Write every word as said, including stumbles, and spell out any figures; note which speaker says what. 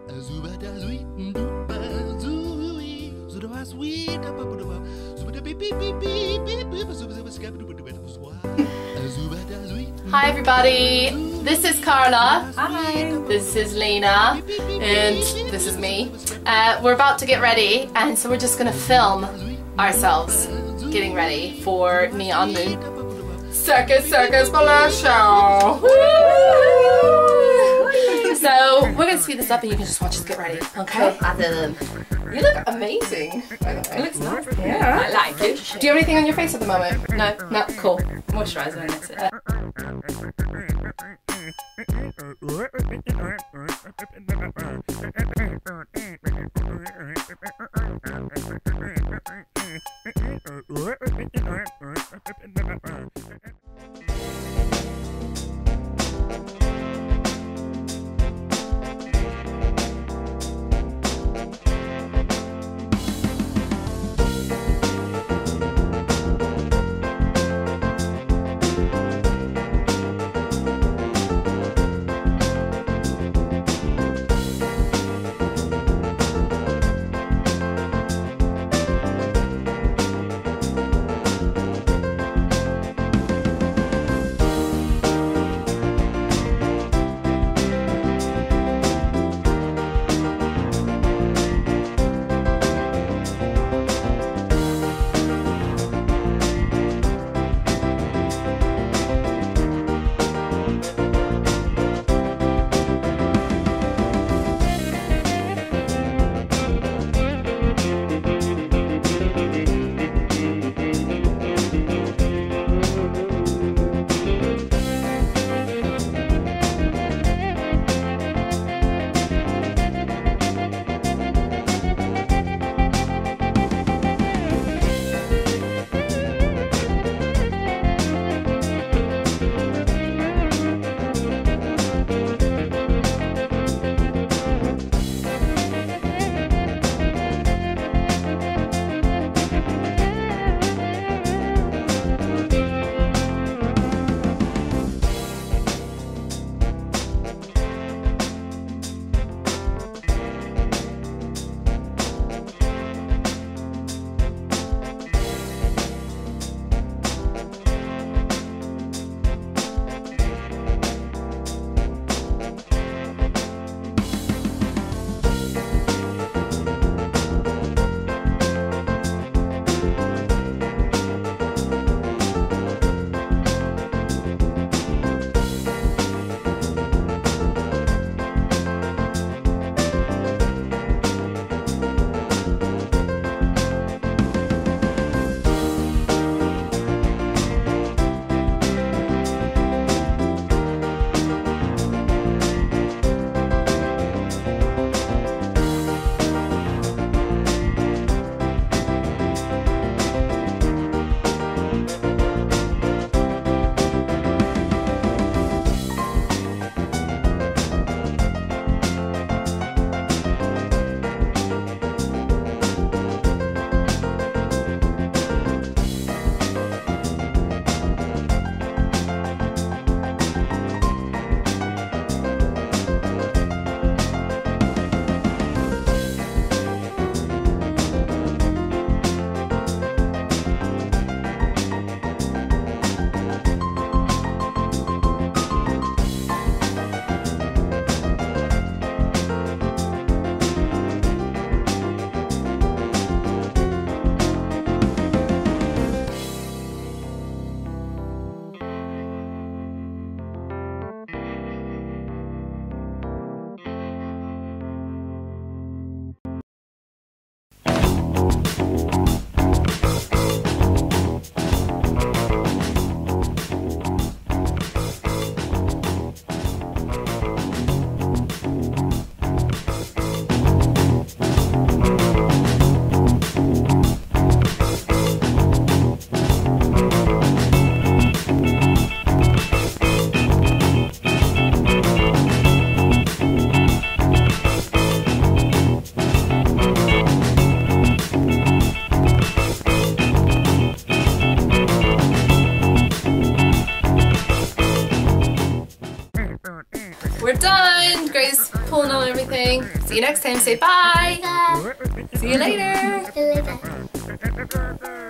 Speaker 1: Hi everybody, this is Carla.
Speaker 2: Hi.
Speaker 1: This is Lena. And this is me. Uh, we're about to get ready, and so we're just gonna film ourselves getting ready for Neon Moon Circus Circus Burlesque Show. So we're gonna speed this up and you can just watch us get ready, okay? You look amazing, by the way.
Speaker 2: It looks nice.
Speaker 1: Yeah.
Speaker 2: I like it.
Speaker 1: Do you have anything on your face at the moment?
Speaker 2: No.
Speaker 1: No? Cool.
Speaker 2: Moisturiser and that's it.
Speaker 1: filmed Grace pulling on everything. See you next time. Say bye.
Speaker 2: Bye.
Speaker 1: See you later.
Speaker 2: See you later.